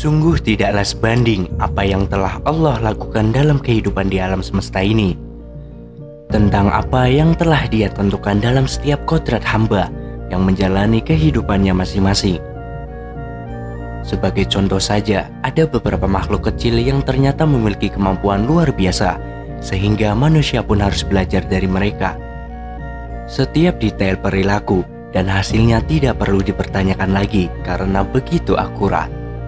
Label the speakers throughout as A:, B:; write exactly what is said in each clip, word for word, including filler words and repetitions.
A: Sungguh tidaklah sebanding apa yang telah Allah lakukan dalam kehidupan di alam semesta ini, tentang apa yang telah Dia tentukan dalam setiap kodrat hamba yang menjalani kehidupannya masing-masing. Sebagai contoh saja, ada beberapa makhluk kecil yang ternyata memiliki kemampuan luar biasa, sehingga manusia pun harus belajar dari mereka. Setiap detail perilaku dan hasilnya tidak perlu dipertanyakan lagi karena begitu akurat.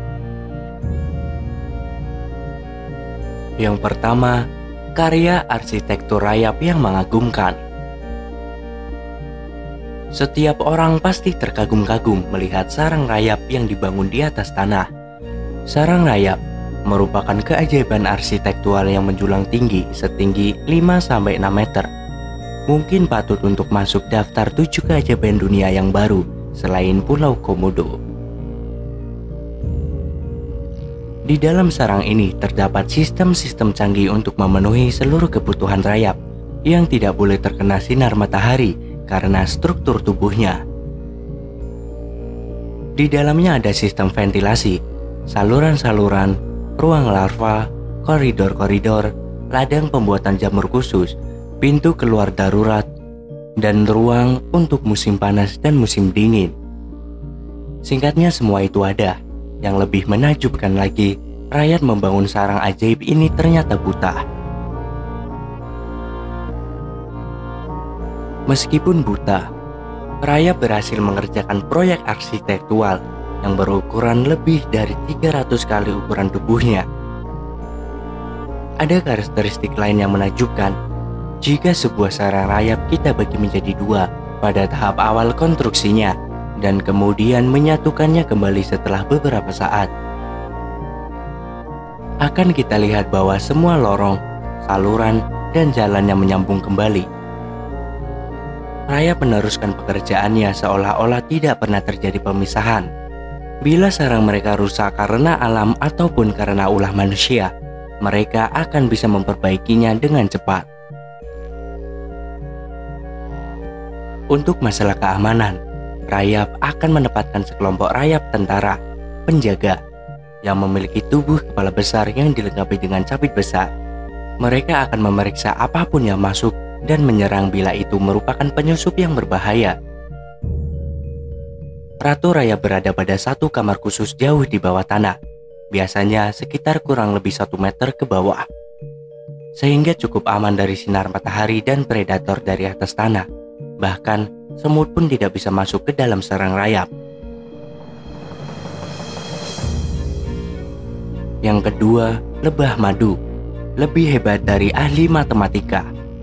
A: Yang pertama, karya arsitektur rayap yang mengagumkan. Setiap orang pasti terkagum-kagum melihat sarang rayap yang dibangun di atas tanah. Sarang rayap merupakan keajaiban arsitektural yang menjulang tinggi setinggi lima sampai enam meter. Mungkin patut untuk masuk daftar tujuh keajaiban dunia yang baru selain Pulau Komodo. Di dalam sarang ini terdapat sistem-sistem canggih untuk memenuhi seluruh kebutuhan rayap yang tidak boleh terkena sinar matahari karena struktur tubuhnya. Di dalamnya ada sistem ventilasi, saluran-saluran, ruang larva, koridor-koridor, ladang pembuatan jamur khusus, pintu keluar darurat, dan ruang untuk musim panas dan musim dingin. Singkatnya semua itu ada. Yang lebih menakjubkan lagi, rakyat membangun sarang ajaib ini ternyata buta. Meskipun buta, rakyat berhasil mengerjakan proyek arsitektural yang berukuran lebih dari tiga ratus kali ukuran tubuhnya. Ada karakteristik lain yang menakjubkan. Jika sebuah sarang rayap kita bagi menjadi dua pada tahap awal konstruksinya, dan kemudian menyatukannya kembali setelah beberapa saat, akan kita lihat bahwa semua lorong, saluran, dan jalan yang menyambung kembali. Rayap meneruskan pekerjaannya seolah-olah tidak pernah terjadi pemisahan. Bila sarang mereka rusak karena alam ataupun karena ulah manusia, mereka akan bisa memperbaikinya dengan cepat. Untuk masalah keamanan, rayap akan menempatkan sekelompok rayap tentara penjaga yang memiliki tubuh kepala besar yang dilengkapi dengan capit besar. Mereka akan memeriksa apapun yang masuk dan menyerang bila itu merupakan penyusup yang berbahaya. Ratu rayap berada pada satu kamar khusus jauh di bawah tanah, biasanya sekitar kurang lebih satu meter ke bawah, sehingga cukup aman dari sinar matahari dan predator dari atas tanah. Bahkan semut pun tidak bisa masuk ke dalam sarang rayap. Yang kedua, lebah madu. Lebih hebat dari ahli matematika.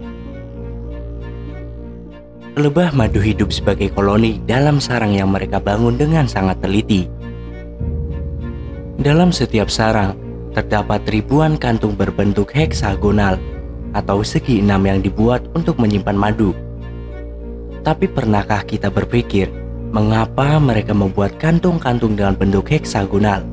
A: Lebah madu hidup sebagai koloni dalam sarang yang mereka bangun dengan sangat teliti. Dalam setiap sarang, terdapat ribuan kantung berbentuk heksagonal atau segi enam yang dibuat untuk menyimpan madu. Tapi pernahkah kita berpikir, mengapa mereka membuat kantung-kantung dengan bentuk heksagonal?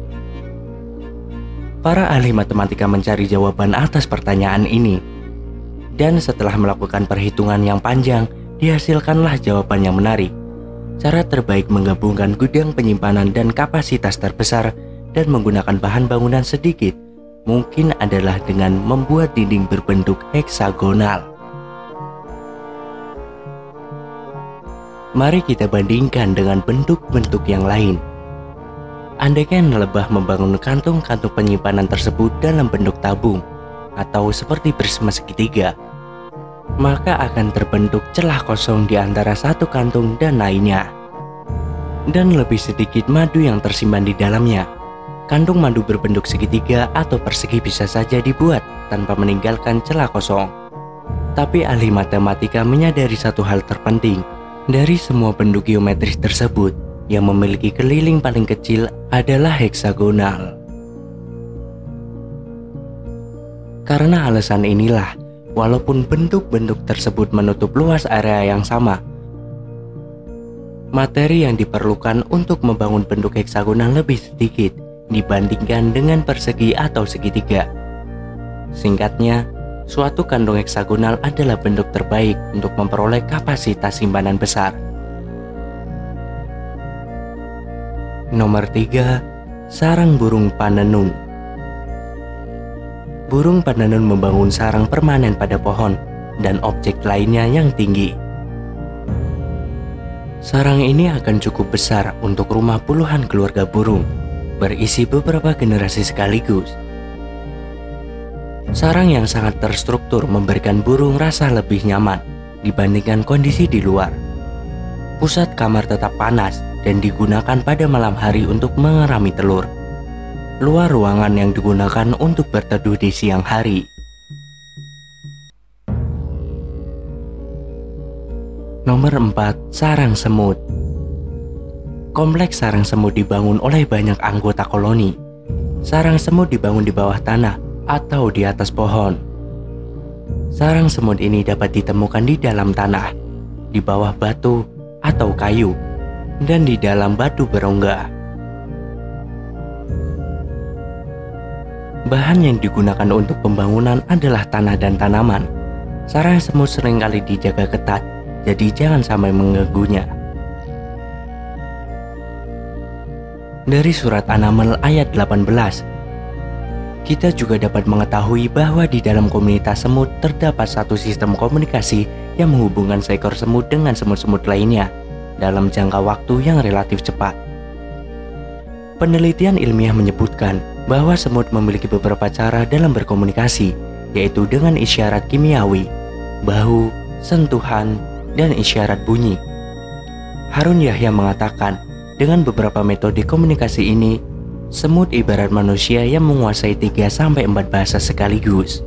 A: Para ahli matematika mencari jawaban atas pertanyaan ini. Dan setelah melakukan perhitungan yang panjang, dihasilkanlah jawaban yang menarik. Cara terbaik menggabungkan gudang penyimpanan dan kapasitas terbesar dan menggunakan bahan bangunan sedikit mungkin adalah dengan membuat dinding berbentuk heksagonal. Mari kita bandingkan dengan bentuk-bentuk yang lain. Andaikan lebah membangun kantung-kantung penyimpanan tersebut dalam bentuk tabung atau seperti prisma segitiga, maka akan terbentuk celah kosong di antara satu kantung dan lainnya, dan lebih sedikit madu yang tersimpan di dalamnya. Kantung madu berbentuk segitiga atau persegi bisa saja dibuat tanpa meninggalkan celah kosong. Tapi ahli matematika menyadari satu hal terpenting. Dari semua bentuk geometris tersebut, yang memiliki keliling paling kecil adalah heksagonal. Karena alasan inilah, walaupun bentuk-bentuk tersebut menutup luas area yang sama, materi yang diperlukan untuk membangun bentuk heksagonal lebih sedikit dibandingkan dengan persegi atau segitiga. Singkatnya, suatu kantung heksagonal adalah bentuk terbaik untuk memperoleh kapasitas simpanan besar. Nomor tiga, Sarang burung panenun. Burung panenun membangun sarang permanen pada pohon dan objek lainnya yang tinggi. Sarang ini akan cukup besar untuk rumah puluhan keluarga burung, berisi beberapa generasi sekaligus. Sarang yang sangat terstruktur memberikan burung rasa lebih nyaman dibandingkan kondisi di luar. Pusat kamar tetap panas dan digunakan pada malam hari untuk mengerami telur. Luar ruangan yang digunakan untuk berteduh di siang hari. Nomor empat. Sarang semut. Kompleks sarang semut dibangun oleh banyak anggota koloni. Sarang semut dibangun di bawah tanah atau di atas pohon. Sarang semut ini dapat ditemukan di dalam tanah, di bawah batu atau kayu, dan di dalam batu berongga. Bahan yang digunakan untuk pembangunan adalah tanah dan tanaman. Sarang semut seringkali dijaga ketat, jadi jangan sampai mengganggunya. Dari surat An-Naml ayat delapan belas, kita juga dapat mengetahui bahwa di dalam komunitas semut terdapat satu sistem komunikasi yang menghubungkan seekor semut dengan semut-semut lainnya dalam jangka waktu yang relatif cepat. Penelitian ilmiah menyebutkan bahwa semut memiliki beberapa cara dalam berkomunikasi, yaitu dengan isyarat kimiawi, bahu, sentuhan, dan isyarat bunyi. Harun Yahya mengatakan, dengan beberapa metode komunikasi ini, semut ibarat manusia yang menguasai tiga sampai empat bahasa sekaligus.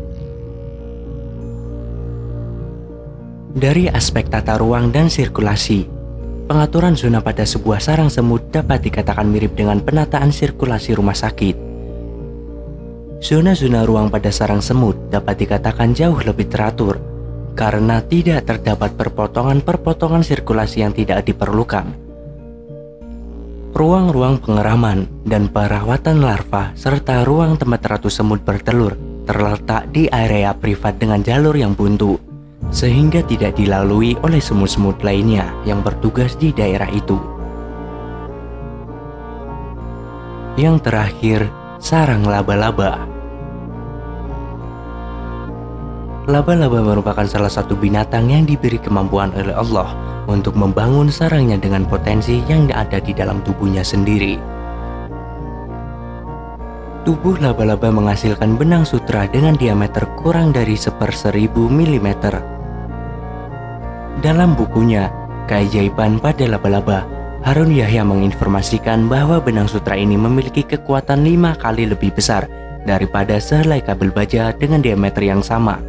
A: Dari aspek tata ruang dan sirkulasi, pengaturan zona pada sebuah sarang semut dapat dikatakan mirip dengan penataan sirkulasi rumah sakit. Zona-zona ruang pada sarang semut dapat dikatakan jauh lebih teratur karena tidak terdapat perpotongan-perpotongan sirkulasi yang tidak diperlukan. Ruang-ruang pengeraman dan perawatan larva serta ruang tempat ratu semut bertelur terletak di area privat dengan jalur yang buntu, sehingga tidak dilalui oleh semut-semut lainnya yang bertugas di daerah itu. Yang terakhir, sarang laba-laba. Laba-laba merupakan salah satu binatang yang diberi kemampuan oleh Allah untuk membangun sarangnya dengan potensi yang ada di dalam tubuhnya sendiri. Tubuh laba-laba menghasilkan benang sutra dengan diameter kurang dari seperseribu milimeter. Dalam bukunya, Keajaiban pada Laba-laba, Harun Yahya menginformasikan bahwa benang sutra ini memiliki kekuatan lima kali lebih besar daripada sehelai kabel baja dengan diameter yang sama.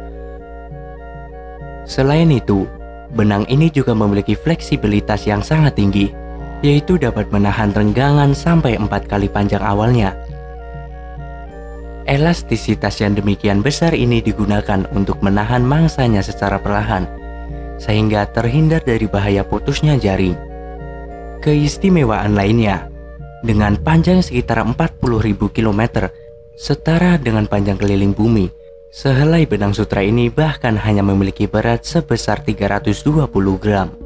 A: Selain itu, benang ini juga memiliki fleksibilitas yang sangat tinggi, yaitu dapat menahan renggangan sampai empat kali panjang awalnya. Elastisitas yang demikian besar ini digunakan untuk menahan mangsanya secara perlahan, sehingga terhindar dari bahaya putusnya jaring. Keistimewaan lainnya, dengan panjang sekitar empat puluh ribu kilometer, setara dengan panjang keliling bumi, sehelai benang sutra ini bahkan hanya memiliki berat sebesar tiga ratus dua puluh gram.